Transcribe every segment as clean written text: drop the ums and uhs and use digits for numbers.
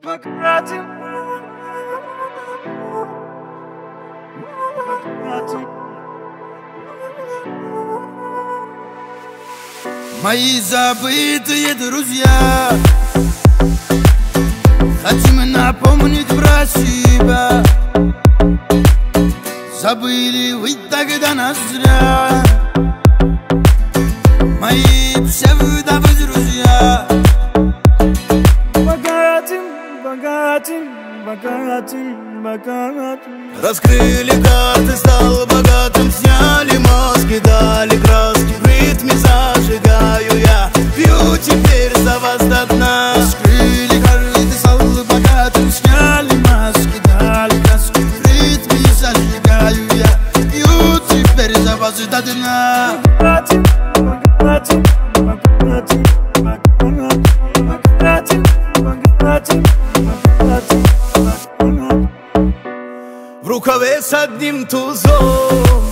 Покатим. Мои забытые друзья, хотим напомнить про себя. Забыли вы тогда нас зря, мои псевдовые друзья. Богатым, богатым, богатым, богатым. Раскрыли карты, стал богатым. Сняли маски, дали краски. В ритме зажигаю я, пью теперь за вас до дна. Раскрыли карты, стал богатым. Сняли маски, дали краски. В ритме зажигаю я, пью теперь за вас до дна. Богатым, богатым, богатым, богатым, богатым, богатым, богатым. В рукаве с одним тузом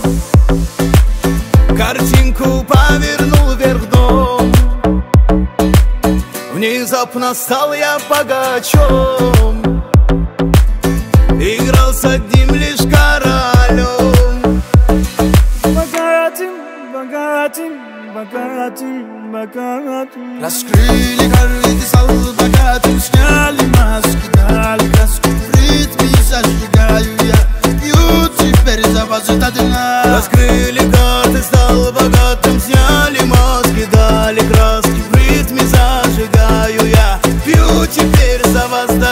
картинку повернул вверх дном. Внезапно стал я богачом, играл с одним лишь королем. Богатым, богатым, богатым, богатым. Раскрыли карты, стал богатым. Сняли маски, дали краски. В ритме зажигаю я, пью теперь за вас до дна. Раскрыли карты, стал богатым. Сняли маски, дали краски. В ритме зажигаю я, пью теперь за вас до